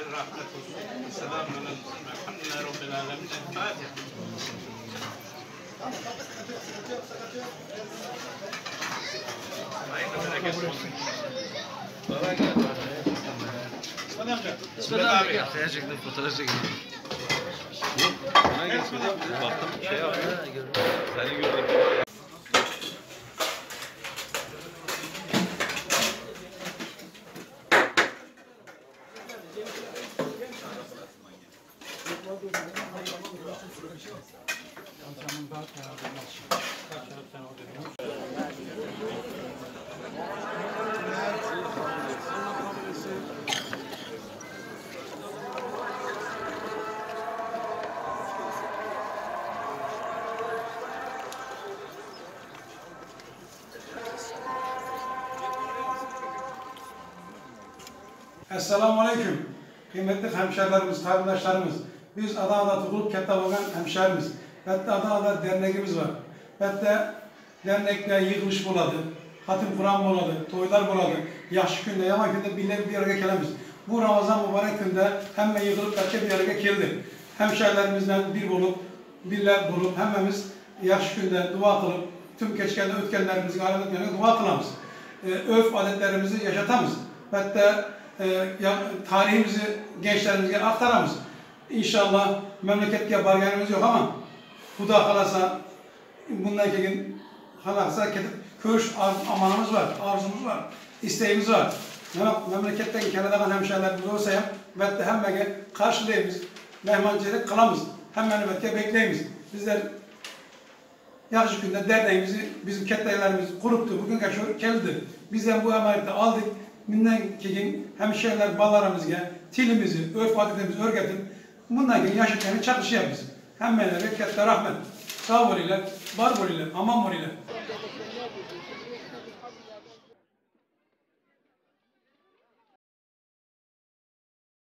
rahmet olsun. Selamun aleyküm. Elhamdülillahi Rabbil alemin. Fatiha. Hayırlı bereket olsun. Baba gel. İsmet abi. Fotoğraf çektim, fotoğraf çektim. Bana gelsin. Baktım şey yapıyor. Seni gördüm. Esselamu Aleyküm. Kıymetli hemşerilerimiz, kardeşlerimiz. Biz Adana'da Tuğrul Kettavagan hemşerimiz. Hatta Adana'da derneğimiz var. Hatta dernekler yığılış buladı. Hatim Kur'an buladı. Toylar buladı. Yaşı günde, yaman günde bir araya gelemiz. Bu Ramazan mübarek günde hemen yığılıp kaçça bir araya geldi. Hemşerilerimizden birler bulup hemimiz yaşı günde dua kılıp tüm keçkende ötkenlerimizi alemetlerine dua kılamız. Örf adetlerimizi yaşatamız. Hatta tarihimizi gençlerimize aktaramız. İnşallah memleketke bargenimiz yok ama Huda kalasa bundan iki gün kalasa ketip köş amanımız var, arzumuz var, isteğimiz var. Memleketten Kanada'dan hemşehrilerimiz olsa ya ve hem karşılayımız, mehmancılık kılamız. Hemen belki bekleyimiz. Bizler yaklaşık günde derneğimizi, bizim kettelerimizi kuruptu. Bugün geldi. Bizden bu emaneti aldık. Bundan ki hemşehriler ballarımızga tilimizi, örf adetimizi öğretip bundan ki yaşıtlarını çakışıyor biz. Hemmeleri kette rahmet. Sağ oliler, var oliler, aman oliler.